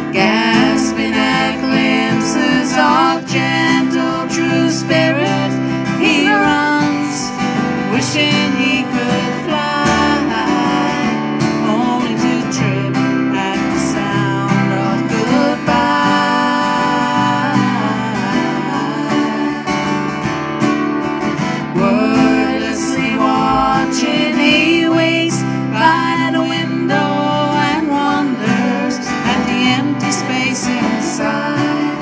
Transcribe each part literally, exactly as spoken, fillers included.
gasping at glimpses of gentle, true spirit. He runs, wishing he could fly, only to trip at the sound of goodbye. Wordlessly watching, he waits by the window and wonders at the empty space inside.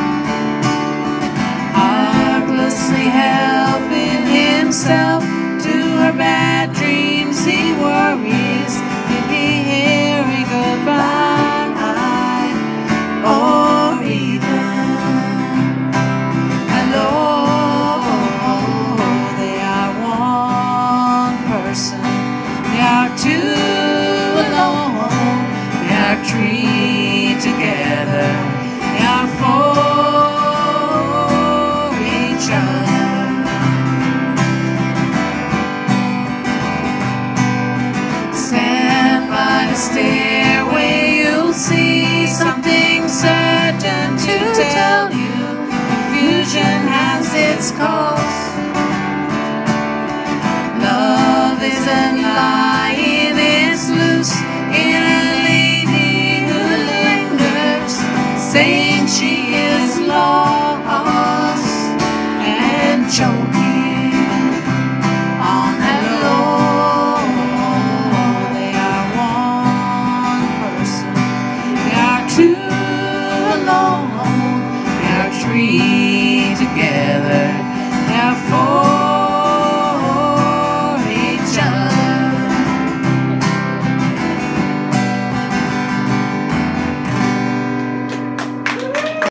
Heartlessly helping himself to her bad dreams, he worries he'd be hearing goodbye, or even hello. They are one person, they are two alone, they are three together, they are for each other. Stand by the stairway, you'll see something certain to tell you. Confusion has its cost. Love isn't lying, it's loose in a lady who lingers, saying she is lost and choking on hello. They are one person, they are two alone, they are three